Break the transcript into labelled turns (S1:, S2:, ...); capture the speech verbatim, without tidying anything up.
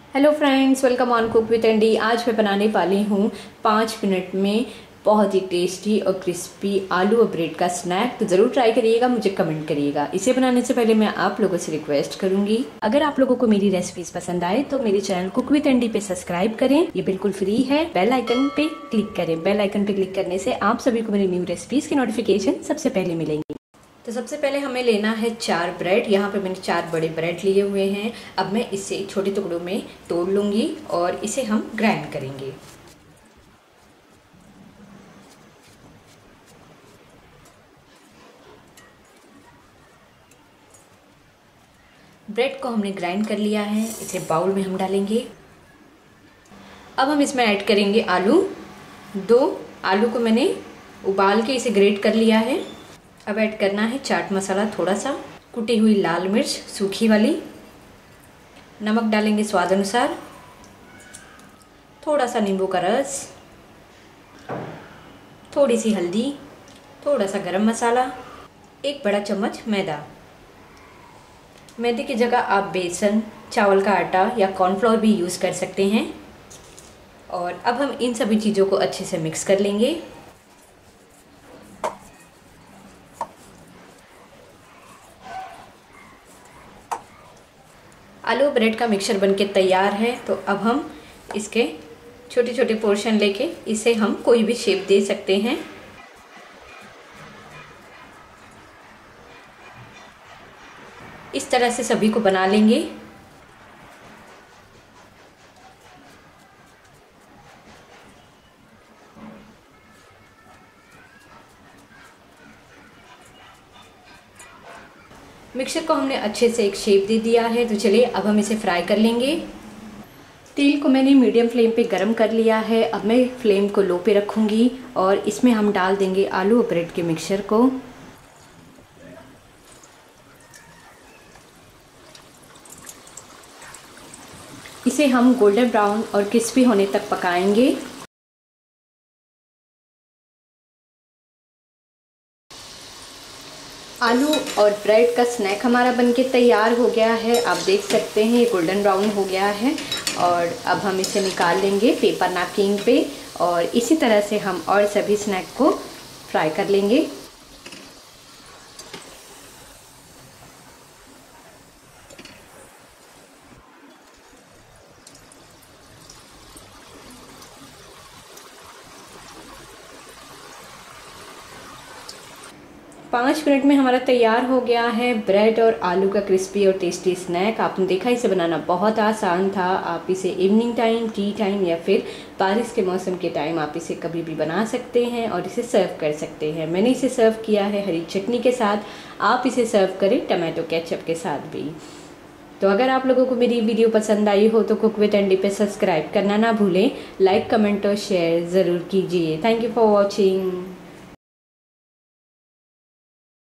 S1: Hello friends, welcome on cook with Andy. आज मैं बनाने वाली हूँ पाँच मिनट में बहुत ही टेस्टी और क्रिस्पी आलू और ब्रेड का स्नैक। तो ज़रूर ट्राई करिएगा, मुझे कमेंट करिएगा। इसे बनाने से पहले मैं आप लोगों से रिक्वेस्ट करूंगी, अगर आप लोगों को मेरी रेसिपीज पसंद आए तो मेरे चैनल कुक विद एंडी पे सब्सक्राइब करें। ये बिल्कुल फ्री है। बेल आइकन पे क्लिक करें। बेल आइकन पे क्लिक करने से आप सभी को मेरी न्यू रेसिपीज की नोटिफिकेशन सबसे पहले मिलेंगी। तो सबसे पहले हमें लेना है चार ब्रेड। यहाँ पे मैंने चार बड़े ब्रेड लिए हुए हैं। अब मैं इसे छोटे टुकड़ों में तोड़ लूँगी और इसे हम ग्राइंड करेंगे। ब्रेड को हमने ग्राइंड कर लिया है, इसे बाउल में हम डालेंगे। अब हम इसमें ऐड करेंगे आलू। दो आलू को मैंने उबाल के इसे ग्रेट कर लिया है। अब ऐड करना है चाट मसाला थोड़ा सा, कुटी हुई लाल मिर्च सूखी वाली, नमक डालेंगे स्वाद अनुसार, थोड़ा सा नींबू का रस, थोड़ी सी हल्दी, थोड़ा सा गरम मसाला, एक बड़ा चम्मच मैदा। मैदे की जगह आप बेसन, चावल का आटा या कॉर्नफ्लोर भी यूज़ कर सकते हैं। और अब हम इन सभी चीज़ों को अच्छे से मिक्स कर लेंगे। आलू ब्रेड का मिक्सचर बनके तैयार है। तो अब हम इसके छोटे छोटे पोर्शन लेके इसे हम कोई भी शेप दे सकते हैं। इस तरह से सभी को बना लेंगे। मिक्सचर को हमने अच्छे से एक शेप दे दिया है। तो चलिए अब हम इसे फ्राई कर लेंगे। तेल को मैंने मीडियम फ्लेम पे गरम कर लिया है। अब मैं फ्लेम को लो पे रखूँगी और इसमें हम डाल देंगे आलू और ब्रेड के मिक्सचर को। इसे हम गोल्डन ब्राउन और क्रिस्पी होने तक पकाएंगे। आलू और ब्रेड का स्नैक हमारा बनके तैयार हो गया है। आप देख सकते हैं ये गोल्डन ब्राउन हो गया है। और अब हम इसे निकाल लेंगे पेपर नैपकिन पे और इसी तरह से हम और सभी स्नैक को फ्राई कर लेंगे। पाँच मिनट में हमारा तैयार हो गया है ब्रेड और आलू का क्रिस्पी और टेस्टी स्नैक। आपने देखा इसे बनाना बहुत आसान था। आप इसे इवनिंग टाइम, टी टाइम या फिर बारिश के मौसम के टाइम आप इसे कभी भी बना सकते हैं और इसे सर्व कर सकते हैं। मैंने इसे सर्व किया है हरी चटनी के साथ। आप इसे सर्व करें टमाटो केचप के साथ भी। तो अगर आप लोगों को मेरी वीडियो पसंद आई हो तो कुक विद एंडी पे सब्सक्राइब करना ना भूलें। लाइक, कमेंट और शेयर ज़रूर कीजिए। Thank you for watching.